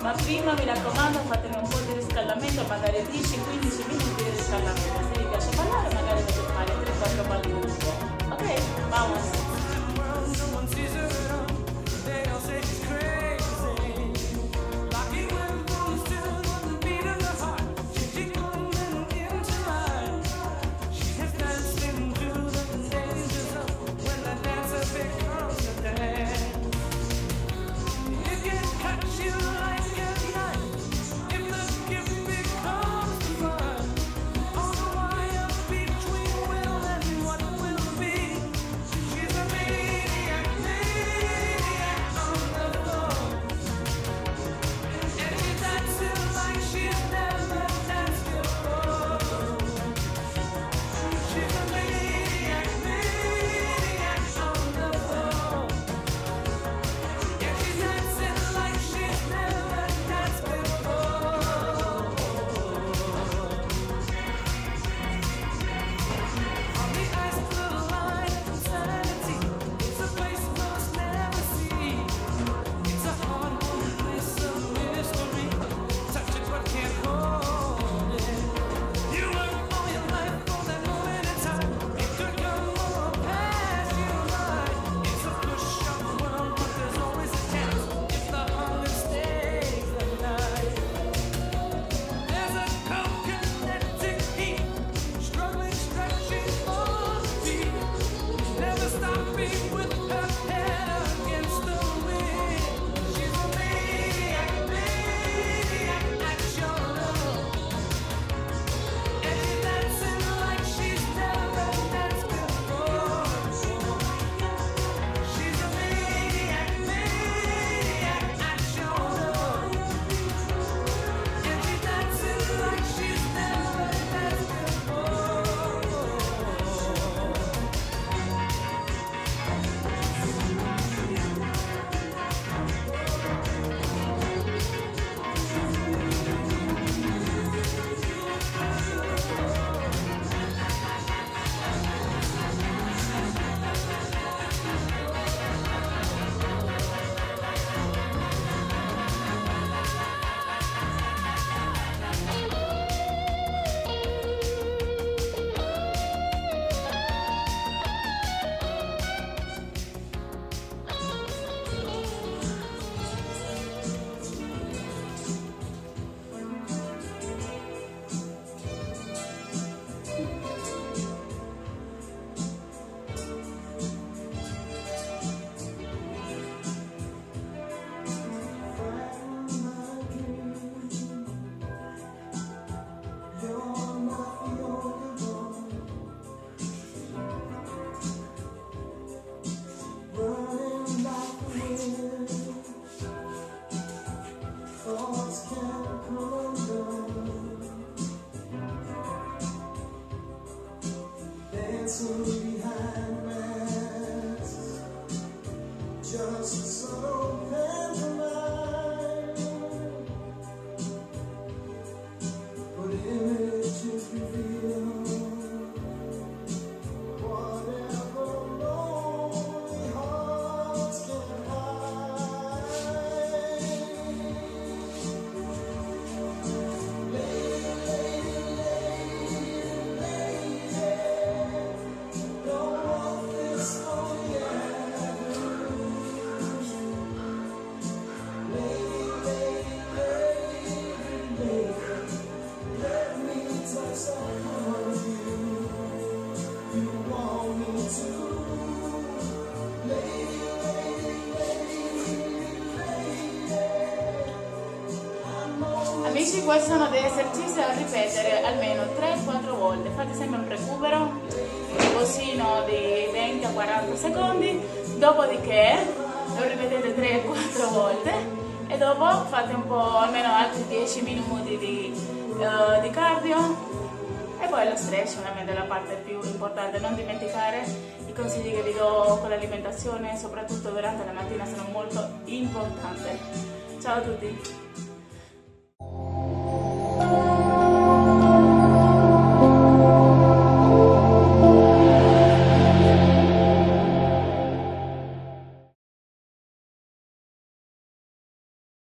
ma prima mi raccomando fatemi un po' di riscaldamento, magari 10-15 minuti di riscaldamento. Se vi piace ballare magari potete fare 3-4 balli. Ok, vamos. Amici, questi sono degli esercizi da ripetere almeno 3-4 volte. Fate sempre un recupero, un riposino di 20 a 40 secondi, dopodiché lo ripetete 3-4 volte e dopo fate un po', almeno altri 10 minuti di cardio e poi lo stretch, ovviamente la parte più importante. Non dimenticare i consigli che vi do con l'alimentazione, soprattutto durante la mattina, sono molto importanti. Ciao a tutti!